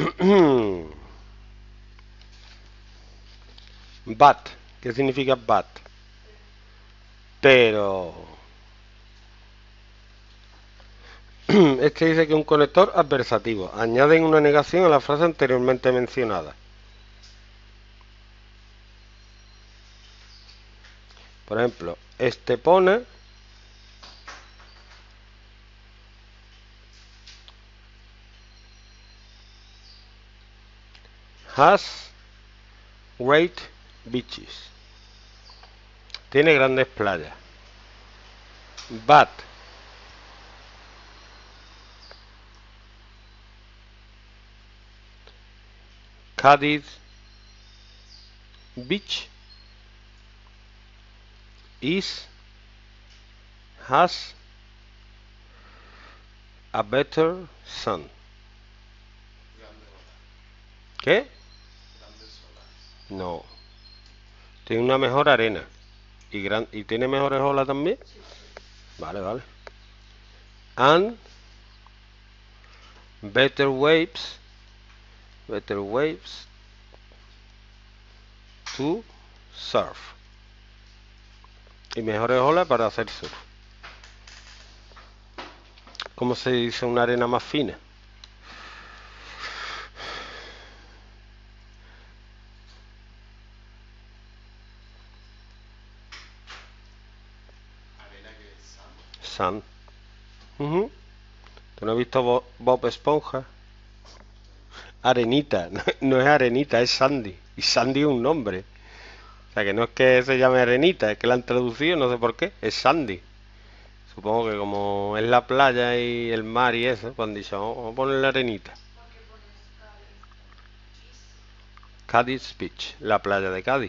But, ¿qué significa but? Pero este dice que es un conector adversativo. Añaden una negación a la frase anteriormente mencionada. Por ejemplo, este pone has great beaches. Tiene grandes playas. But Cadiz Beach has a better sun. ¿Qué? No. Tiene una mejor arena. ¿Y tiene mejores olas también? Vale, vale. And better waves to surf. Y mejores olas para hacer surf. ¿Cómo se dice una arena más fina? Sand. ¿Tú no has visto Bob Esponja? Arenita, no es Arenita, es Sandy. Y Sandy es un nombre. O sea, que no es que se llame Arenita, es que la han traducido, no sé por qué, es Sandy. Supongo que como es la playa y el mar y eso, pues han dicho, vamos a ponerle Arenita. Cádiz Beach, la playa de Cádiz.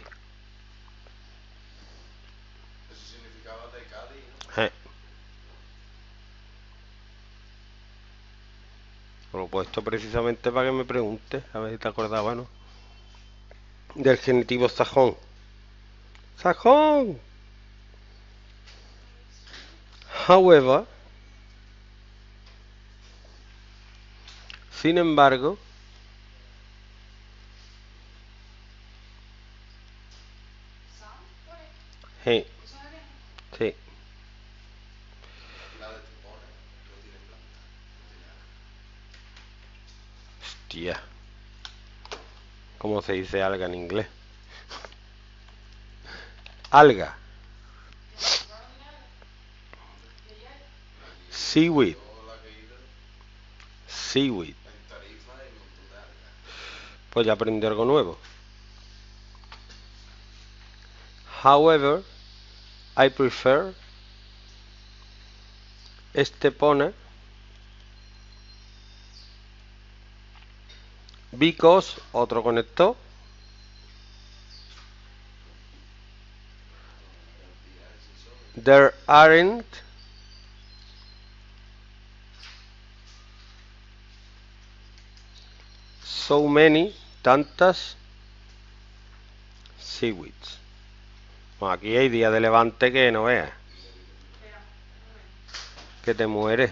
Eso significaba de Cádiz, ¿no? Lo he puesto precisamente para que me pregunte, a ver si te acordabas, ¿no? Del genitivo sajón. ¡Sajón! However, sin embargo, sí, sí. La de Tupone no tiene planta, no tiene alga. Hostia, ¿cómo se dice alga en inglés? Alga, seaweed, Yo la que he ido seaweed. en Tarifa hay un montón de algas. Pues ya aprendí algo nuevo. However, I prefer. Este pone because, otro conector, there aren't so many, tantas seaweeds. Bueno, aquí hay días de levante que no veas, que te mueres.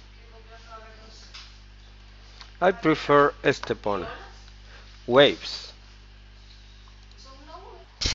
I prefer este pone waves.